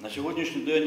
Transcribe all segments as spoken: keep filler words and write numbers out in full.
На сьогоднішній день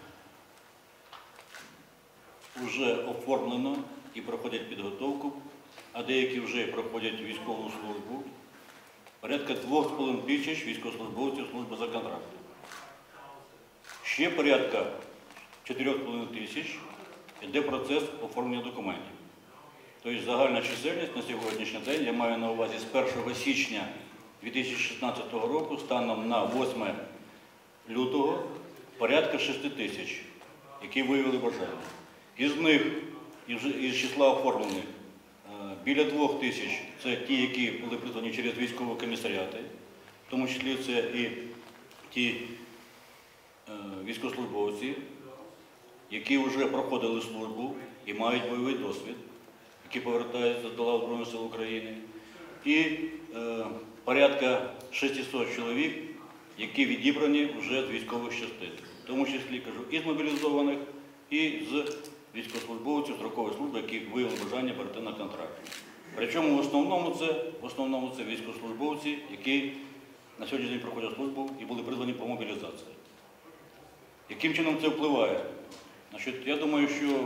вже оформлено і проходять підготовку, а деякі вже проходять військову службу, порядка двох з половиною тисяч військовослужбовців служби за контрактом. Ще порядка чотирьох з половиною тисяч йде процес оформлення документів. Тобто загальна чисельність на сьогоднішній день, я маю на увазі з першого січня дві тисячі шістнадцятого року, станом на восьме лютого, порядка шести тисяч, які виявили бажання. Із них, із числа оформлених, біля двох тисяч – це ті, які були призвані через військові комісаріати, в тому числі це і ті військовослужбовці, які вже проходили службу і мають бойовий досвід, які повертаються до лав Збройних сил України, і е, порядка шестисот чоловік, які відібрані вже з військових частин, в тому числі, кажу, і з мобілізованих, і з військовослужбовців строкової служби, які виявили бажання перейти на контракт. Причому в основному це, в основному це військовослужбовці, які на сьогоднішній день проходять службу і були призвані по мобілізації. Яким чином це впливає? Значить, я думаю, що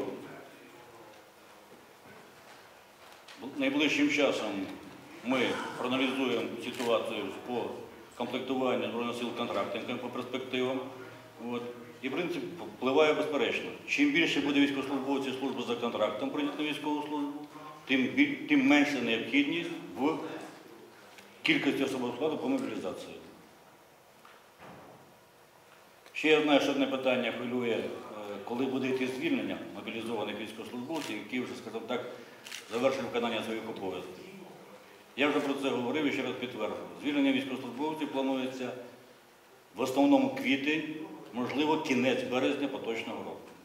найближчим часом ми проаналізуємо ситуацію по комплектуванню Збройних сил контрактниками по перспективам. От. І, в принципі, впливає безперечно. Чим більше буде військовослужбовців служби за контрактом прийняти на військову службу, тим, тим менша необхідність в кількості особового складу по мобілізації. Ще я знаю, що одне питання хвилює, коли буде йти звільнення мобілізованих військовослужбовців, які вже, скажімо так, завершили виконання своїх обов'язків. Я вже про це говорив і ще раз підтверджую. Звільнення військовослужбовців планується в основному квітень, можливо, кінець березня поточного року.